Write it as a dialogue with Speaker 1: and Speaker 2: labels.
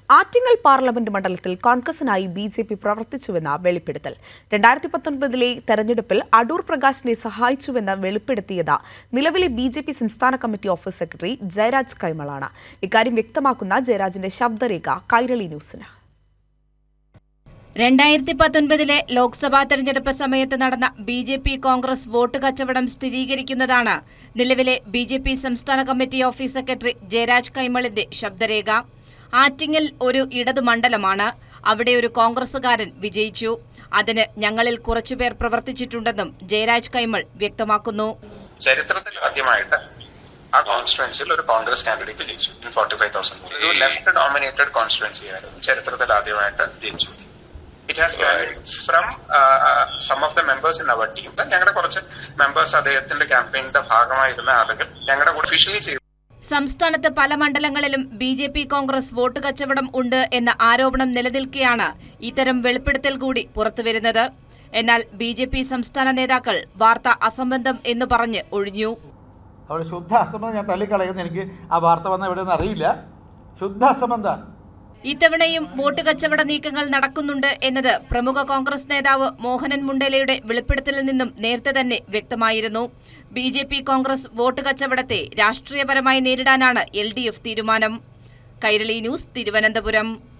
Speaker 1: Attingal parliament മണ്ഡലത്തിൽ കോൺഗ്രസിനായി BJP പ്രവർത്തിച്ചുവെന്ന വെളിപ്പെടുത്തൽ 2019 തെരഞ്ഞെടുപ്പിൽ അടൂർ പ്രകാശിനെ സഹായിച്ചുവെന്ന് വെളിപ്പെടുത്തിയത് നിലവിലെ ബിജെപി സംസ്ഥാന കമ്മിറ്റി ഓഫീസ് സെക്രട്ടറി ജയരാജ് കൈമളാണ്. ഇക്കാര്യം വ്യക്തമാക്കുന്ന ജയരാജിന്റെ ശബ്ദരേഖ കൈരളി ന്യൂസിന്.
Speaker 2: 2019 ലോക്സഭാ തെരഞ്ഞെടുപ്പ് സമയത്ത് നടന്ന ബിജെപി കോൺഗ്രസ് വോട്ട് കച്ചവടം സ്ഥിരീകരിക്കുന്നതാണ് നിലവിലെ ബിജെപി സംസ്ഥാന കമ്മിറ്റി ഓഫീസ് സെക്രട്ടറി ജയരാജ് കൈമളിന്റെ ശബ്ദരേഖ. ആറ്റിങ്ങൽ ഒരു ഇടതു മണ്ഡലമാണ്. അവിടെ ഒരു കോൺഗ്രസുകാരൻ വിജയിച്ചു. അതിന് ഞങ്ങളിൽ കുറച്ചുപേർ പ്രവർത്തിച്ചിട്ടുണ്ടെന്നും ജയരാജ് കൈമൾ വ്യക്തമാക്കുന്നു.
Speaker 3: ചരിത്രത്തിൽ ആദ്യമായിട്ട് ആ കോൺസ്റ്റിറ്റ്യുവൻസിയിൽ ഒരു കോൺഗ്രസ് കാൻഡിഡേറ്റ് ജയിച്ചു. 45,000 ഒരു ലെഫ്റ്റ് ഡോമിനേറ്റഡ് കോൺസ്റ്റിറ്റ്യുവൻസി ആയിരുന്നു. ചരിത്രത്തിൽ ആദ്യമായിട്ട് ജയിച്ചു. It has come from some of the members in our team. ഞങ്ങളുടെ കുറച്ച് മെമ്പേഴ്സ് അദ്ദേഹത്തിന്റെ ക്യാമ്പയിന്റെ ഭാഗമായിരുന്ന ആളുകൾ ഞങ്ങളുടെ ഒഫീഷ്യലി ചെയ്തു.
Speaker 2: സംസ്ഥാനത്ത് പല മണ്ഡലങ്ങളിലും ബിജെപി കോൺഗ്രസ് വോട്ട് കച്ചവടം ഉണ്ട് എന്ന ആരോപണം നിലനിൽക്കെയാണ് ഇത്തരം വെളിപ്പെടുത്തൽ കൂടി പുറത്തുവരുന്നത്. എന്നാൽ ബിജെപി സംസ്ഥാന നേതാക്കൾ വാർത്ത അസംബന്ധം എന്ന് പറഞ്ഞ് ഒഴിഞ്ഞു.
Speaker 4: അവിടെ ശുദ്ധ അസംബന്ധം ഞാൻ തള്ളിക്കളയുന്നു. എനിക്ക് ആ വാർത്ത വന്ന എവിടെയെന്ന് അറിയില്ല. ശുദ്ധ അസംബന്ധമാണ്.
Speaker 2: ഇത്തവണയും വോട്ട് കച്ചവട നീക്കങ്ങൾ നടക്കുന്നുണ്ട് എന്നത് പ്രമുഖ കോൺഗ്രസ് നേതാവ് മോഹനൻ മുണ്ടേലയുടെ വെളിപ്പെടുത്തലിൽ നിന്നും നേരത്തെ തന്നെ വ്യക്തമായിരുന്നു. ബിജെപി കോൺഗ്രസ് വോട്ട് കച്ചവടത്തെ രാഷ്ട്രീയപരമായി നേരിടാനാണ് LDF തീരുമാനം. കൈരളി ന്യൂസ്, തിരുവനന്തപുരം.